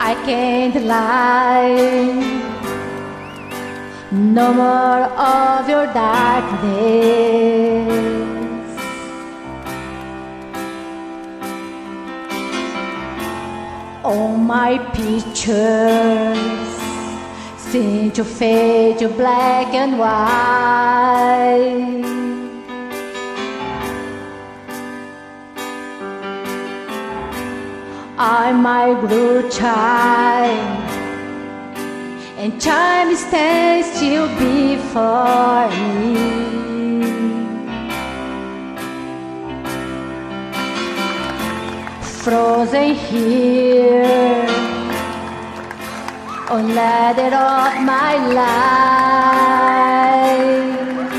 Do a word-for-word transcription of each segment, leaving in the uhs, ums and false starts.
I can't lie. No more of your darkness. All my pictures seem to fade to black and white. I might grow tired, and time stands still before me. Frozen here, unleaded of my life.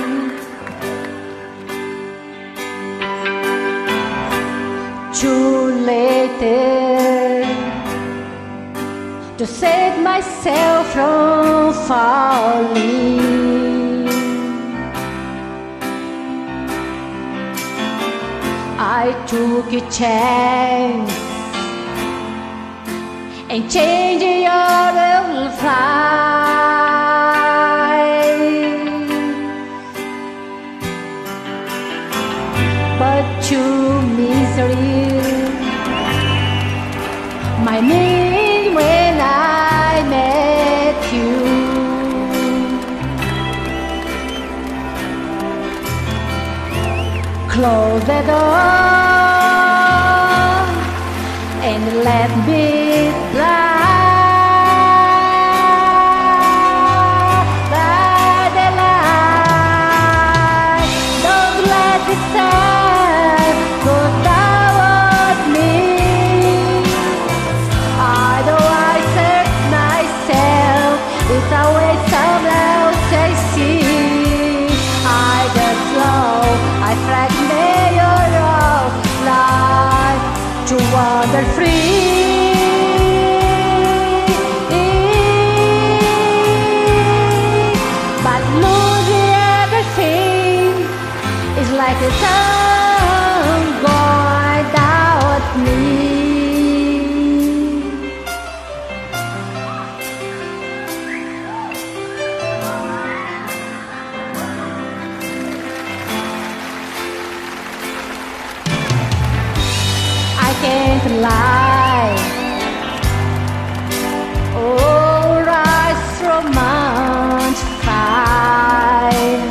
Too late to save myself from falling. I took a chance and changed your flight, but to misery my name when I met you. Close the door and let me blind by the light. Don't let the sun go down me. Otherwise, hurt myself. It's always someone else I see. I just love, I fragment your life to wander free. But losing everything is like the sun going down at me. I can't lie. Oh, rise from Mount fire,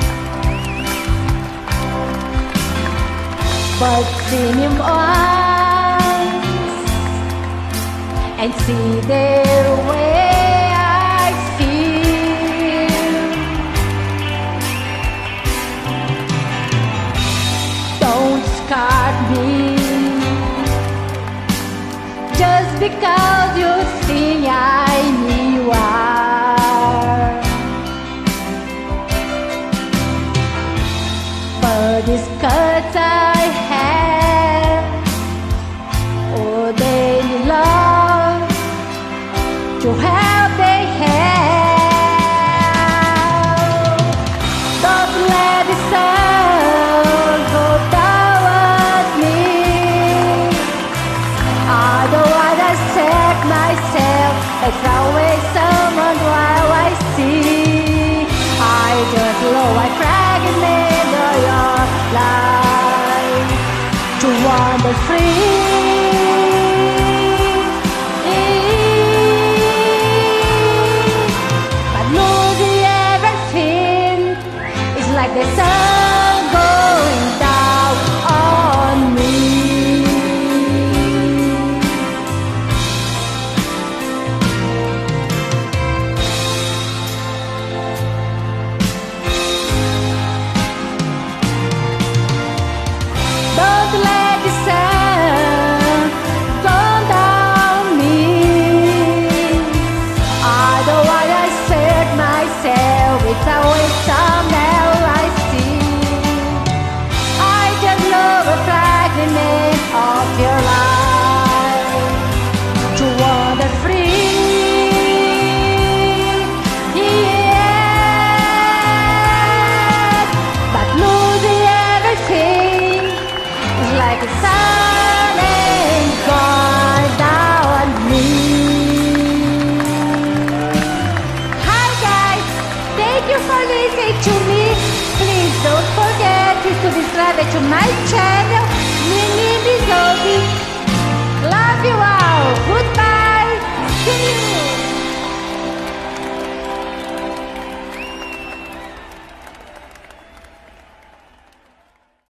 but see him once and see the way I feel. Don't scar me just because you think I knew you are. But these cuts I have, oh, they love to help they have. Don't let the sun go down on me. Otherwise I set myself. It's always someone while I see. I just love, I fragment your life to wander free. But losing everything is like the sun going down on me. Don't let the sun go down me. Otherwise I set myself. It's always somehow I see. subscribe to my channel, Mini Mizobe.